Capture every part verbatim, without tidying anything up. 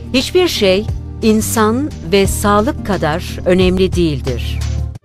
Hiçbir şey insan ve sağlık kadar önemli değildir.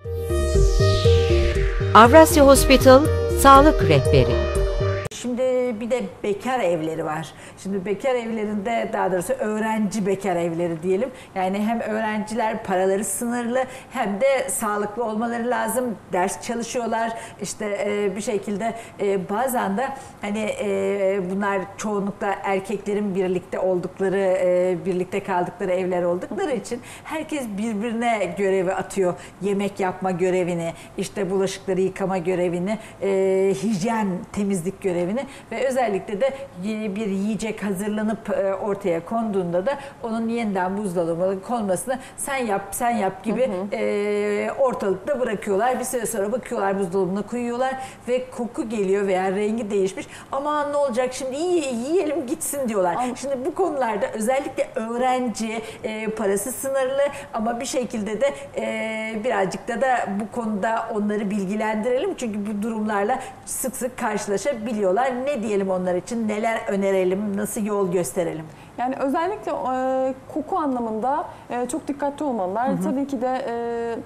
Avrasya Hospital Sağlık Rehberi. Şimdi bir de bekar evleri var. Şimdi bekar evlerinde, daha doğrusu öğrenci bekar evleri diyelim. Yani hem öğrenciler paraları sınırlı hem de sağlıklı olmaları lazım. Ders çalışıyorlar. İşte e, bir şekilde e, bazen de hani e, bunlar çoğunlukla erkeklerin birlikte oldukları, e, birlikte kaldıkları evler oldukları için herkes birbirine görevi atıyor. Yemek yapma görevini, işte bulaşıkları yıkama görevini, e, hijyen, temizlik görevini ve özellikle de bir yiyecek hazırlanıp ortaya konduğunda da onun yeniden buzdolabına konmasını sen yap sen yap gibi hı hı. E, ortalıkta bırakıyorlar. Bir süre sonra bakıyorlar, buzdolabına koyuyorlar ve koku geliyor veya rengi değişmiş. Aman ne olacak şimdi, iyi yiyelim gitsin diyorlar. Ama şimdi bu konularda özellikle öğrenci, e, parası sınırlı ama bir şekilde de e, birazcık da da bu konuda onları bilgilendirelim. Çünkü bu durumlarla sık sık karşılaşabiliyorlar. Ne diyelim onlar için, neler önerelim, nasıl yol gösterelim? Yani özellikle e, koku anlamında e, çok dikkatli olmalılar. Hı hı. Tabii ki de e,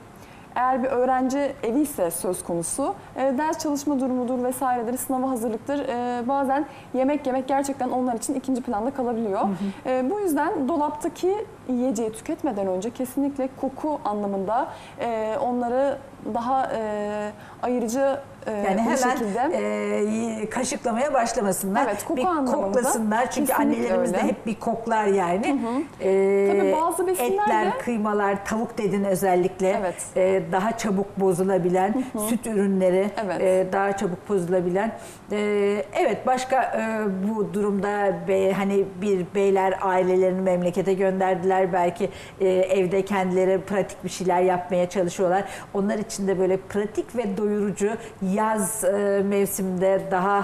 eğer bir öğrenci evi ise söz konusu, e, ders çalışma durumudur vesairedir, sınava hazırlıktır. E, bazen yemek yemek gerçekten onlar için ikinci planda kalabiliyor. Hı hı. E, bu yüzden dolaptaki yiyeceği tüketmeden önce kesinlikle koku anlamında e, onları daha e, ayırıcı yani hemen şekilde e, kaşıklamaya başlamasınlar. Evet, koku bir koklasınlar. Çünkü annelerimiz de hep bir koklar yani. Hı hı. E, Tabii bazı besinler etler, de... kıymalar, tavuk dedin özellikle. Evet. E, daha çabuk bozulabilen, hı hı. süt ürünleri evet. e, daha çabuk bozulabilen. E, evet, başka e, bu durumda be, hani bir beyler ailelerini memlekete gönderdiler. Belki e, evde kendileri pratik bir şeyler yapmaya çalışıyorlar. Onlar için de böyle pratik ve doyurucu, yaz e, mevsiminde daha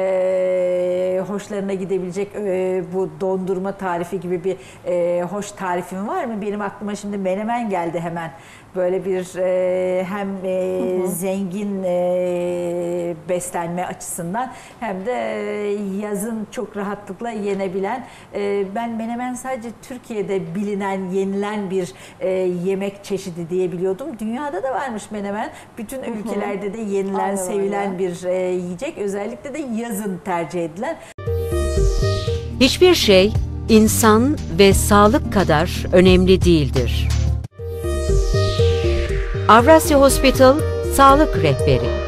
e, hoşlarına gidebilecek e, bu dondurma tarifi gibi bir e, hoş tarifin var mı? Benim aklıma şimdi menemen geldi hemen. Böyle bir e, hem e, hı hı. zengin e, beslenme açısından hem de yazın çok rahatlıkla yenebilen. E, ben menemen sadece Türkiye'de bilinen, yenilen bir e, yemek çeşidi diye biliyordum. Dünyada da varmış menemen. Bütün ülkelerde de yenilen, aynen sevilen öyle. bir e, yiyecek. Özellikle de yazın tercih edilen. Hiçbir şey insan ve sağlık kadar önemli değildir. Avrasya Hospital Sağlık Rehberi.